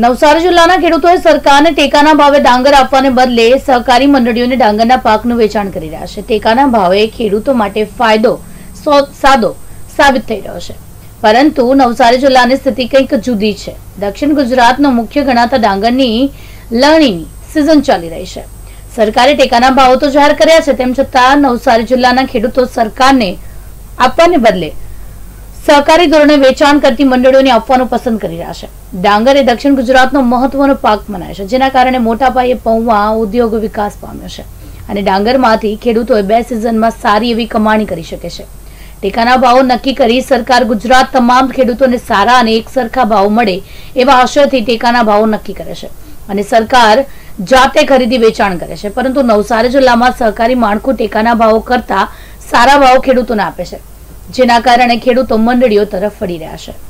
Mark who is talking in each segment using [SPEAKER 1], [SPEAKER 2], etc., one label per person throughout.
[SPEAKER 1] નવસારી જિલ્લાના ખેડૂતોએ સરકારને ટેકાના ભાવે ડાંગર આપવાને બદલે સહકારી મંડળીઓને ડાંગરના પાકનું વેચાણ કરી રહ્યા છે। ટેકાના ભાવે ખેડૂતો માટે ફાયદો સાદો સાબિત થઈ રહ્યો છે, પરંતુ નવસારી જિલ્લાની સ્થિતિ કંઈક જુદી છે। દક્ષિણ ગુજરાતનો મુખ્ય ગણાતા ડાંગરની લણણીની સિઝન ચાલી રહી છે। સરકારે ટેકાના ભાવો તો જાહેર કર્યા છે, તેમ છતાં નવસારી જિલ્લાના ખેડૂતો સરકારને આપવાને બદલે સહકારી ધોરણે વેચાણ કરતી મંડળીઓને આપવાનું પસંદ કરી રહ્યા છે। ડાંગર એ દક્ષિણ ગુજરાતનો મહત્વનો પાક મનાય છે, જેના કારણે મોટા પાયે પૌવા ઉદ્યોગ વિકાસ પામ્યો છે અને ડાંગરમાંથી ખેડૂતોએ 2 સિઝનમાં સારી એવી કમાણી કરી શકે છે। ટેકાના ભાવો નક્કી કરી સરકાર ગુજરાત તમામ ખેડૂતોને સારા અને એક સરખા ભાવ મળે એવા આશયથી ટેકાના ભાવો નક્કી કરે છે અને સરકાર જાતે ખરીદી વેચાણ કરે છે, પરંતુ નવસારી જિલ્લામાં સહકારી માળખું ટેકાના ભાવો કરતા સારા ભાવ ખેડૂતોને આપે છે, જેના કારણે ખેડૂતો મંડળીઓ તરફ વળી રહ્યા છે।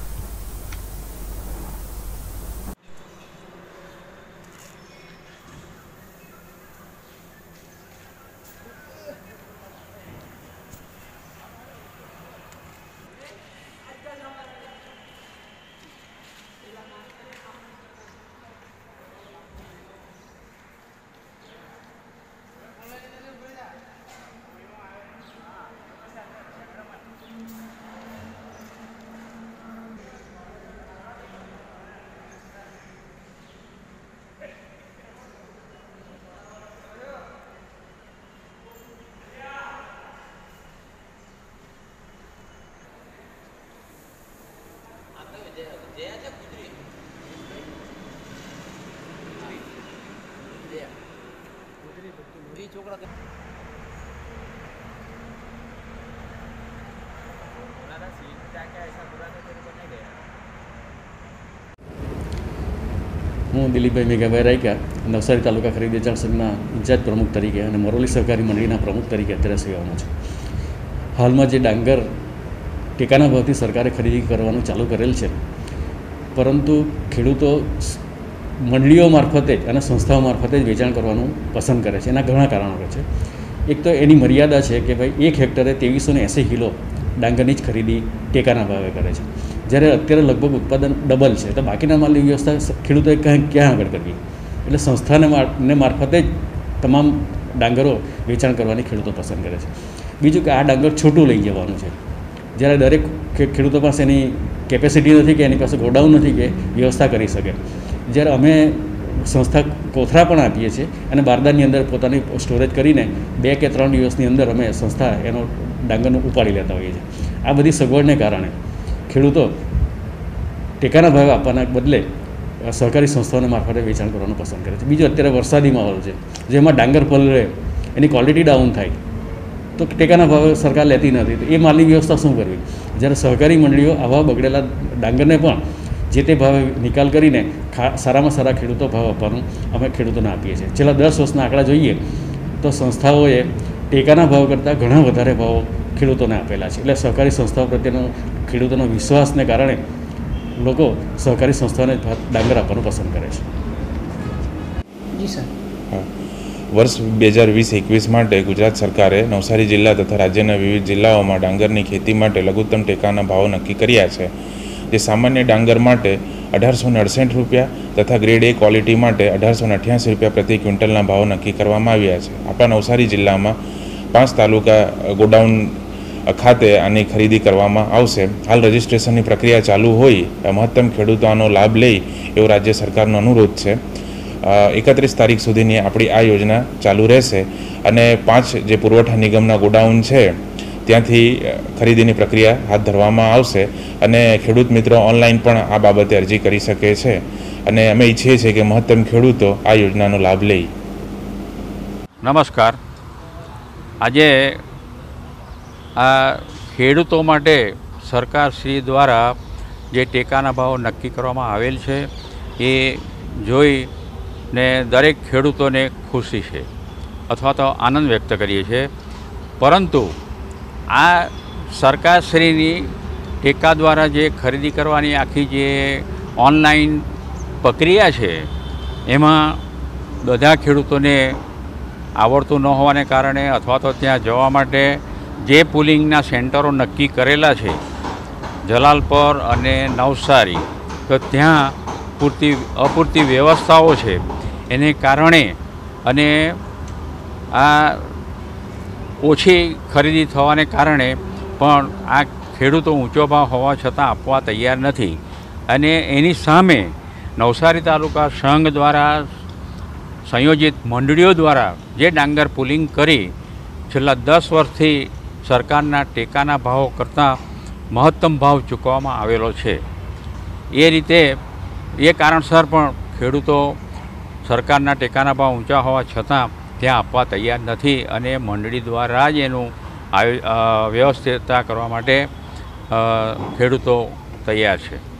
[SPEAKER 2] હું દિલીપભાઈ મેઘાભાઈ રાયકા નવસારી તાલુકા ખરીદ વેચાણ સંઘના ઇન્ચાર્જ પ્રમુખ તરીકે અને મરોલી સહકારી મંડળીના પ્રમુખ તરીકે અત્યારે સેવામાં છું। હાલમાં જે ડાંગર ટેકાના ભાવથી સરકારે ખરીદી કરવાનું ચાલુ કરેલ છે, પરંતુ ખેડૂતો મંડળીઓ મારફતે જ અને સંસ્થાઓ મારફતે જ વેચાણ કરવાનું પસંદ કરે છે। એના ઘણા કારણો છે। એક તો એની મર્યાદા છે કે ભાઈ 1 હેક્ટરે 2380 કિલો ડાંગરની જ ખરીદી ટેકાના ભાવે કરે છે, જ્યારે અત્યારે લગભગ ઉત્પાદન ડબલ છે, તો બાકીના માલની વ્યવસ્થા ખેડૂતોએ ક્યાં આગળ કરવી? એટલે સંસ્થાને મારફતે જ તમામ ડાંગરો વેચાણ કરવાની ખેડૂતો પસંદ કરે છે। બીજું કે આ ડાંગર છોટું લઈ જવાનું છે, જ્યારે દરેક ખેડૂતો પાસે એની કેપેસિટી નથી કે એની પાસે ગોડાઉન નથી કે વ્યવસ્થા કરી શકે। જ્યારે અમે સંસ્થા કોથળા પણ આપીએ છીએ અને બારદાનની અંદર પોતાની સ્ટોરેજ કરીને 2 કે 3 દિવસની અંદર અમે સંસ્થા એનો ડાંગરનું ઉપાડી લેતા હોઈએ છીએ। આ બધી સગવડને કારણે ખેડૂતો ટેકાના ભાવે આપવાના બદલે સહકારી સંસ્થાઓને મારફતે વેચાણ કરવાનું પસંદ કરે છે। બીજું, અત્યારે વરસાદી માહોલ છે, જેમાં ડાંગર પલળે, એની ક્વોલિટી ડાઉન થાય તો ટેકાના ભાવે સરકાર લેતી નથી, તો એ માલની વ્યવસ્થા શું કરવી? જ્યારે સહકારી મંડળીઓ આવા બગડેલા ડાંગરને પણ જે તે ભાવે નિકાલ કરીને સારામાં સારા ખેડૂતો ભાવ આપવાનું અમે ખેડૂતોને આપીએ છીએ। છેલ્લા 10 વર્ષના આંકડા જોઈએ તો સંસ્થાઓએ ટેકાના ભાવ કરતાં ઘણા વધારે ભાવો ખેડૂતોને આપેલા છે। એટલે સહકારી સંસ્થાઓ પ્રત્યેનો ખેડૂતોનો વિશ્વાસને કારણે લોકો સહકારી સંસ્થાઓને ડાંગર આપવાનું પસંદ કરે છે।
[SPEAKER 1] જી સર,
[SPEAKER 3] વર્ષ 2020-21 માટે ગુજરાત સરકારે નવસારી જિલ્લા તથા રાજ્યના વિવિધ જિલ્લાઓમાં ડાંગરની ખેતી માટે લઘુત્તમ ટેકાના ભાવો નક્કી કર્યા છે, જે સામાન્ય ડાંગર માટે 1868 રૂપિયા તથા ગ્રેડ A ક્વોલિટી માટે 1888 રૂપિયા પ્રતિ ક્વિન્ટલના ભાવો નક્કી કરવામાં આવ્યા છે। આપણા નવસારી જિલ્લામાં 5 તાલુકા ગોડાઉન ખાતે આની ખરીદી કરવામાં આવશે। હાલ રજિસ્ટ્રેશનની પ્રક્રિયા ચાલુ હોય મહત્તમ ખેડૂતો આનો લાભ લે એવો રાજ્ય સરકારનો અનુરોધ છે। 31 તારીખ સુધીની આપણી આ યોજના ચાલુ રહેશે અને 5 જે પુરવઠા નિગમના ગોડાઉન છે ત્યાંથી ખરીદીની પ્રક્રિયા હાથ ધરવામાં આવશે અને ખેડૂત મિત્રો ઓનલાઈન પણ આ બાબતે અરજી કરી શકે છે અને અમે ઈચ્છીએ છીએ કે મહત્તમ ખેડૂતો આ યોજનાનો લાભ લે।
[SPEAKER 4] નમસ્કાર, આજે આ ખેડૂતો માટે સરકારશ્રી દ્વારા જે ટેકાના ભાવ નક્કી કરવામાં આવેલ છે એ જોઈને દરેક ખેડૂતોને ખુશી છે અથવા તો આનંદ વ્યક્ત કરીએ છીએ, પરંતુ આ સરકારશ્રીની ટેકા દ્વારા જે ખરીદી કરવાની આખી જે ઓનલાઈન પ્રક્રિયા છે એમાં બધા ખેડૂતોને આવડતું ન હોવાને કારણે અથવા તો ત્યાં જવા માટે જે પુલિંગના સેન્ટરો નક્કી કરેલા છે જલાલપોર અને નવસારી, તો ત્યાં અપૂરતી વ્યવસ્થાઓ છે એને કારણે અને આ ઓછી ખરીદી થવાને કારણે પણ આ ખેડૂતો ઊંચો ભાવ હોવા છતાં આપવા તૈયાર નથી અને એની સામે નવસારી તાલુકા સંઘ દ્વારા સંયોજિત મંડળીઓ દ્વારા જે ડાંગર પુલિંગ કરી છેલ્લા 10 વર્ષથી સરકારના ટેકાના ભાવો કરતાં મહત્તમ ભાવ ચૂકવવામાં આવેલો છે. એ રીતે એ કારણસર પણ ખેડૂતો સરકારના ટેકાના ભાવ ઊંચા હોવા છતાં ત્યાં આપવા તૈયાર નથી અને મંડળી દ્વારા જ એનું વ્યવસ્થિતતા કરવા માટે ખેડૂતો તૈયાર છે.